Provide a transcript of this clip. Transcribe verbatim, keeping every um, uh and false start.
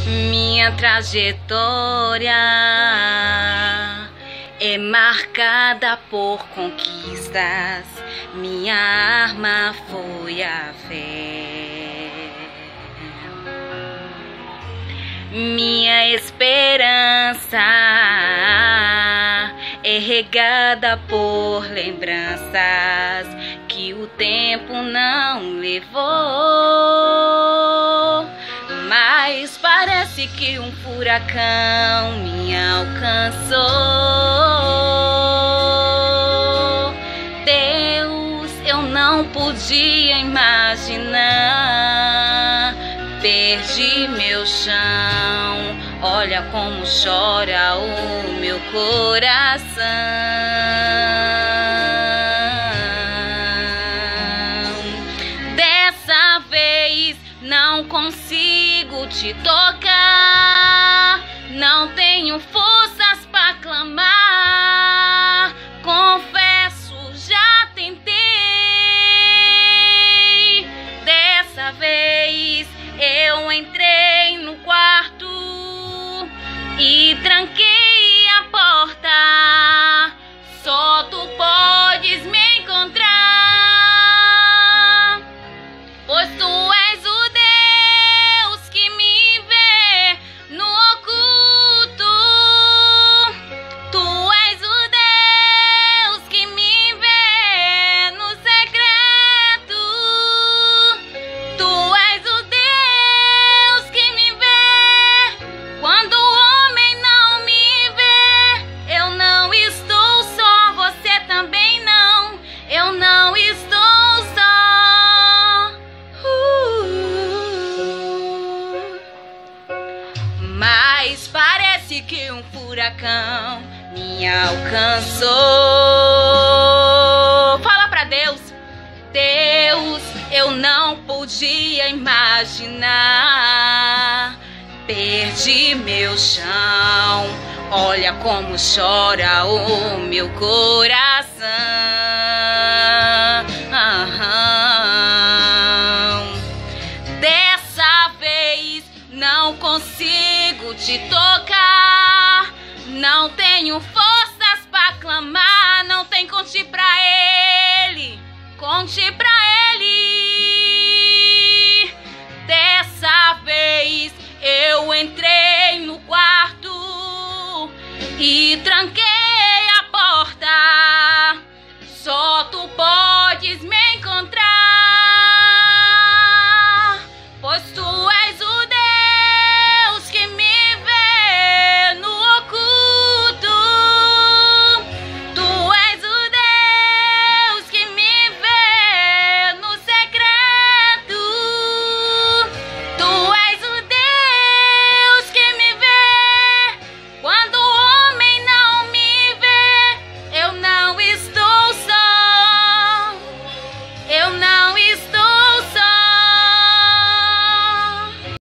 Minha trajetória é marcada por conquistas. Minha arma foi a fé. Minha esperança é regada por lembranças que o tempo não levou. Mas parece que um furacão me alcançou. Deus, eu não podia imaginar. Perdi meu chão. Olha como chora o meu coração. Dessa vez não consigo te tocar, não tenho forças pra clamar. Confesso, já tentei. Dessa vez eu entrei no quarto e tranquei a porta. Só tu podes me encontrar, pois tu és o Deus que me vê no oculto. Tu és o Deus que me vê no secreto. Tu és o Deus que me vê quando o homem não me vê. Eu não estou só, você também não. Eu não estou só. Uh, mas parece que um furacão me alcançou. Fala pra Deus. Deus, eu não podia imaginar. Perdi meu chão. Olha como chora o meu coração. Dessa vez não consigo te tocar, não tenho forças pra clamar. Não tem, conte pra ele, conte pra ele.